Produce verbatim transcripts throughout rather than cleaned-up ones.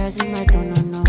cameras in my tono, no.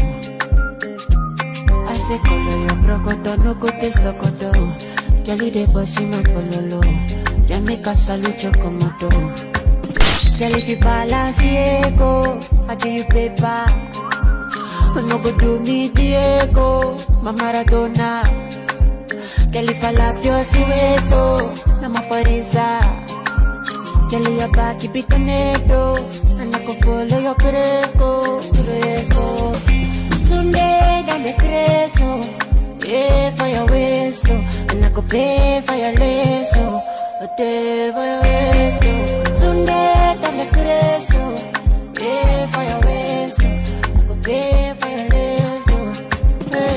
I say color your brocodo, no go taste locodo. Girl, they bossy my pololo. Ya me casa lucho como tú. Girl, if you balance Diego, I give you paper. No go do me Diego, my Maradona. Girl, if I lap your sueto, I'm a forisa. Girl, your back keep it tornado, and I can follow your cresco, cresco. Sunday, dale creso, pay for your waist, and I could pay for your lazo, pay for your waist. Sunday, dale creso, pay for your waist, I could pay for your lazo, hey.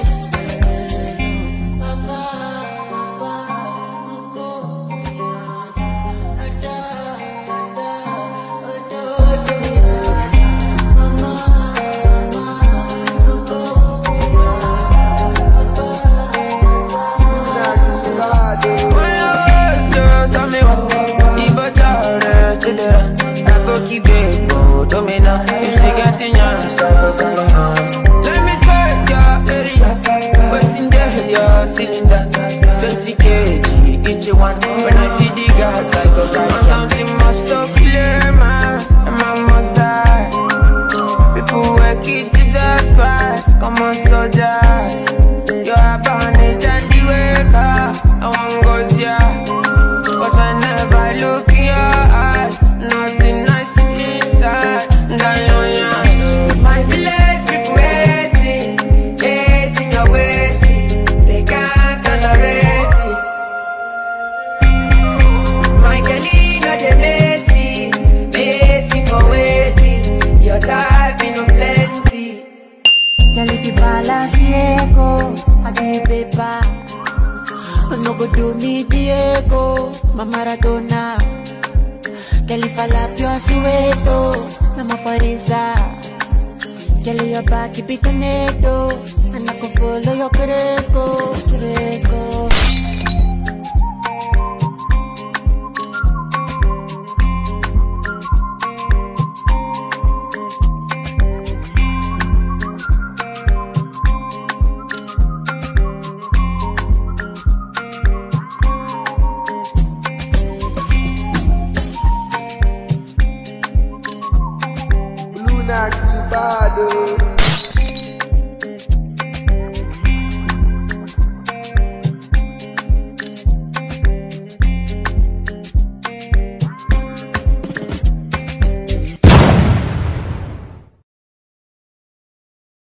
I go keep it, go domina. If she getting yours, so go let me check your area. What's in there, your cylinder? twenty kilograms, each one. When I feed the gas, I go buy. I'm counting my stuff, clear, man, and I must die. People work it, Jesus Christ. Come on, soldiers. You're a bandage and the waker. I want goes, yeah. Cause whenever I look in your eyes, nothing nice inside. Down on your my village people waiting, hating your wasting. They can't tolerate it. My girlie not the messy, messy for waiting. Your type in no plenty. Girl, if you balance Diego, I give you paper. No go do me Diego, my Maradona. Girl, if I lap your sueto, I'm a forisa. Girl, your back keep it tornado, and I can follow your cresco, cresco. Not too bad, oh.